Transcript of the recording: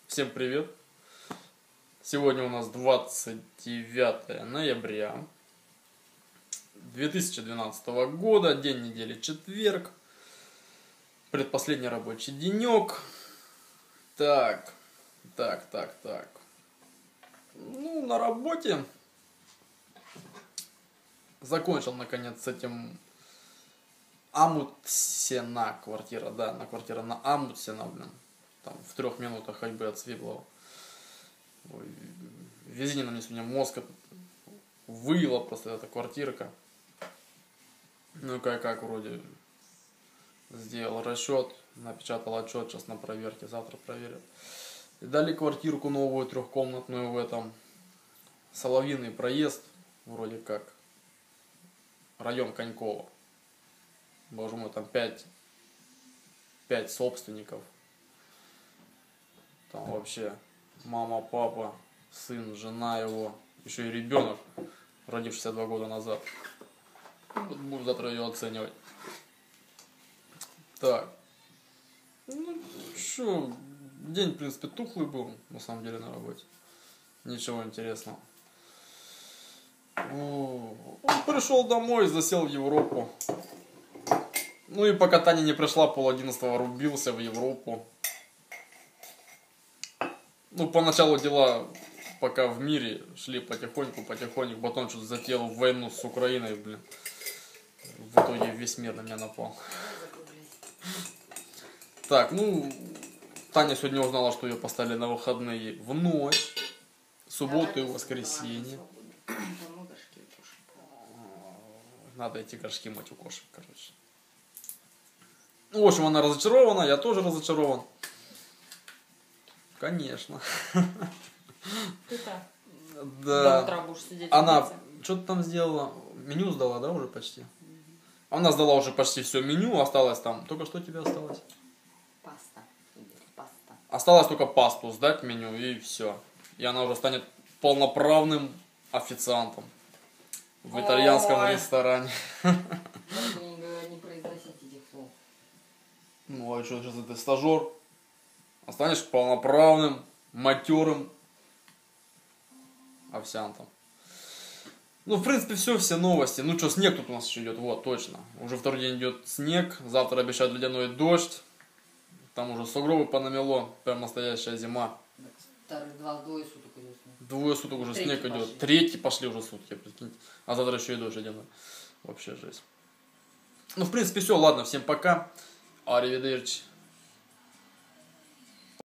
Всем привет! Сегодня у нас 29 ноября 2012 года, день недели четверг, предпоследний рабочий денек. Так. Ну, на работе закончил наконец с этим Амутсена квартира, да, квартира на Амутсена, блин. Там в 3 минутах ходьбы от Свиблова. Везде мне сегодня мозг выела просто эта квартирка. Ну и как вроде сделал расчет, напечатал отчет, сейчас на проверке, завтра проверят. И дали квартирку новую, 3-комнатную в этом Соловьиный проезд, вроде как, район Конькова. Боже мой, там 5 собственников. Там вообще мама, папа, сын, жена его, еще и ребенок, родившийся 2 года назад. Вот буду завтра ее оценивать. Так. Ну, что, день, в принципе, тухлый был, на самом деле, на работе. Ничего интересного. Пришел домой, засел в Европу. Ну и пока Таня не пришла, 10:30 рубился в Европу. Ну, поначалу дела пока в мире шли потихоньку, потом что-то затеял войну с Украиной, блин. В итоге весь мир на меня напал. Так, ну, Таня сегодня узнала, что ее поставили на выходные в ночь, субботу и воскресенье. Надо эти горшки мыть у кошек, короче. Ну, в общем, она разочарована, я тоже разочарован. Конечно. Ты-то да. до утра будешь сидеть. Она что-то там сделала. Меню сдала, да, уже почти? Она сдала уже почти все меню, осталось там. Только что тебе осталось? Паста. Осталось только пасту сдать меню и все. И она уже станет полноправным официантом в итальянском ресторане. Не произносить этих слов. Ну а что, сейчас ты стажер? Останешься полноправным, матерым официантом. Ну, в принципе, все новости. Ну, что, снег тут у нас еще идет, вот, точно. Уже 2-й день идет снег, завтра обещают ледяной дождь. Там уже сугробы понамело, прям настоящая зима. Вторых 2 суток идет снег. 2 суток уже снег идет, 3 пошли уже сутки, прикиньте. А завтра еще и дождь ледяной. Вообще жесть. Ну, в принципе, все, ладно, всем пока. Аривидерчи.